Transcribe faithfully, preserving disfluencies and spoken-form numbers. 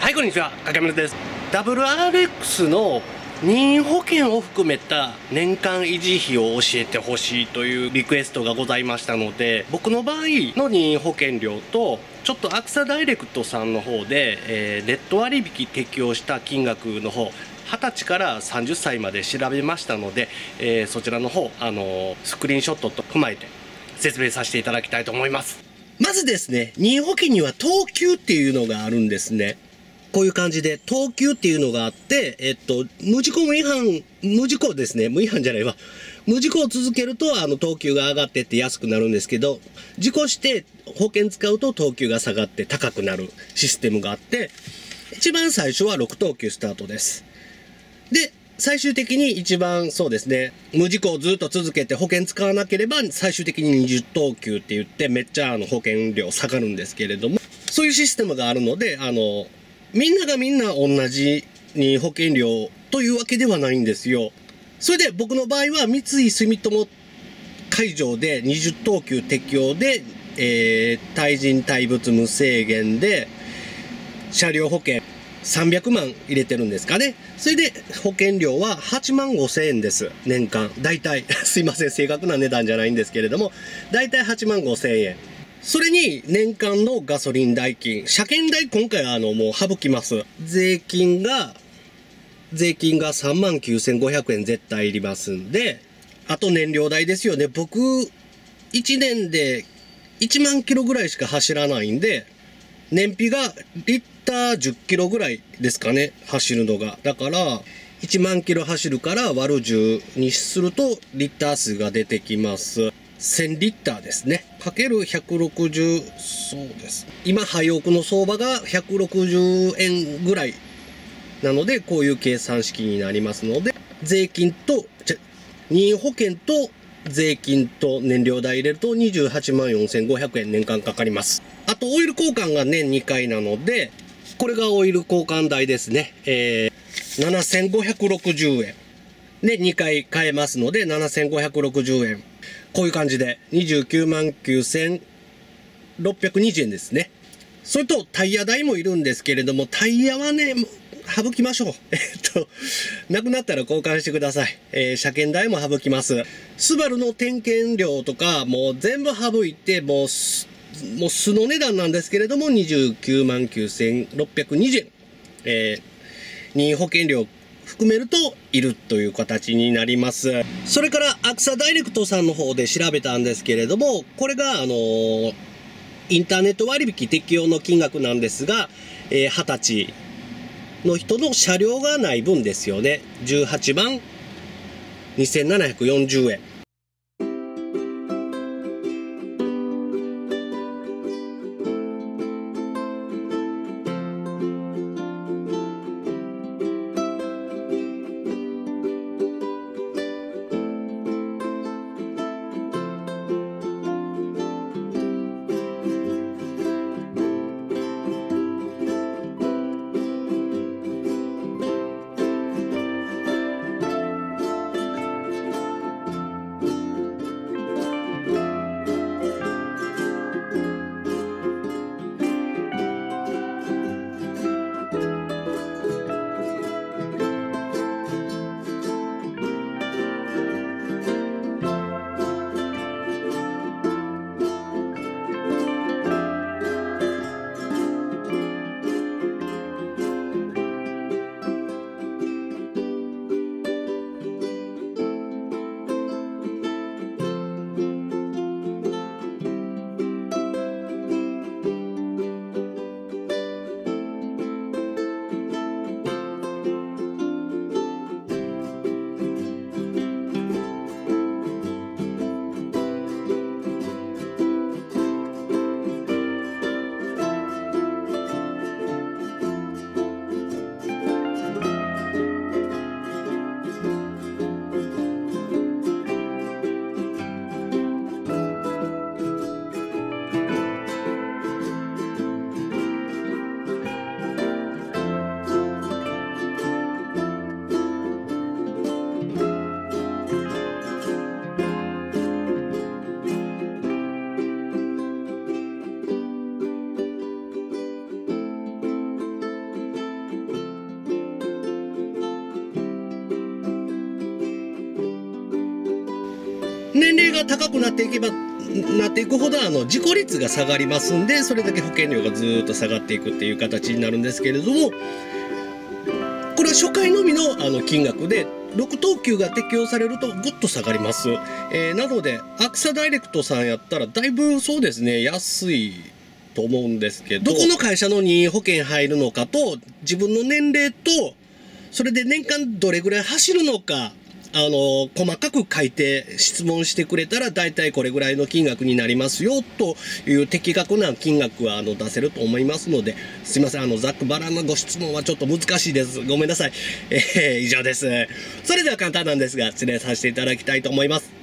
はい、こんにちは、影村です。 ダブルアールエックス の任意保険を含めた年間維持費を教えてほしいというリクエストがございましたので、僕の場合の任意保険料とちょっとアクサダイレクトさんの方で、えー、ネット割引適用した金額の方、はたちからさんじゅっさいまで調べましたので、えー、そちらの方、あのー、スクリーンショットと踏まえて説明させていただきたいと思います。まずですね、任意保険には等級っていうのがあるんですね。こういう感じで等級っていうのがあって、えっと、無事故無違反、無事故ですね、無違反じゃないわ。無事故を続けると、あの、等級が上がってって安くなるんですけど、事故して保険使うと等級が下がって高くなるシステムがあって、一番最初はろくとうきゅうスタートです。で、最終的に一番そうですね、無事故をずっと続けて保険使わなければ、最終的ににじゅうとうきゅうって言って、めっちゃあの保険料下がるんですけれども、そういうシステムがあるので、あの、みんながみんな同じに保険料というわけではないんですよ。それで僕の場合は三井住友海上でにじゅうとうきゅう適用で、えー、対人対物無制限で車両保険さんびゃくまん入れてるんですかね。それで保険料ははちまんごせんえんです。年間。だいたい。すいません。正確な値段じゃないんですけれども、だいたいはちまんごせんえん。それに年間のガソリン代金、車検代今回はあのもう省きます。税金が、税金がさんまんきゅうせんごひゃくえん絶対いりますんで、あと燃料代ですよね。僕、いちねんでいちまんキロぐらいしか走らないんで、燃費がリッターじゅっキロぐらいですかね、走るのが。だから、いちまんキロ走るから割るじゅうにするとリッター数が出てきます。せんリッターですね。かけるひゃくろくじゅう、そうです。今、廃屋の相場がひゃくろくじゅうえんぐらいなので、こういう計算式になりますので、税金と、任意保険と税金と燃料代入れるとにじゅうはちまんよんせんごひゃくえん年間かかります。あと、オイル交換が年にかいなので、これがオイル交換代ですね。えー、ななせんごひゃくろくじゅうえん。で、にかい買えますので、ななせんごひゃくろくじゅうえん。こういう感じでにじゅうきゅうまんきゅうせんろっぴゃくにじゅうえんですね。それとタイヤ代もいるんですけれども、タイヤはね、省きましょう。えっと、なくなったら交換してください。えー、車検代も省きます。スバルの点検料とか、もう全部省いて、もう、もう素の値段なんですけれども、にじゅうきゅうまんきゅうせんろっぴゃくにじゅうえん。えー、任意保険料含めるといるという形になります。それからアクサダイレクトさんの方で調べたんですけれども、これがあのー、インターネット割引適用の金額なんですが、えー、はたちの人の車両がない分ですよね。じゅうはちまんにせんななひゃくよんじゅうえん。 年齢が高くなっていけばなっていくほどあの事故率が下がりますんで、それだけ保険料がずっと下がっていくっていう形になるんですけれども、これは初回のみのあの金額でろく等級が適用されるとぐっと下がります。えー、なのでアクサダイレクトさんやったらだいぶそうですね安いと思うんですけど、どこの会社の任意保険入るのかと自分の年齢とそれで年間どれぐらい走るのか、あの細かく書いて質問してくれたら大体これぐらいの金額になりますよという的確な金額はあの出せると思いますので、すいません、あのざっくばらんなご質問はちょっと難しいです。ごめんなさい。えー、以上です。それでは簡単なんですが失礼させていただきたいと思います。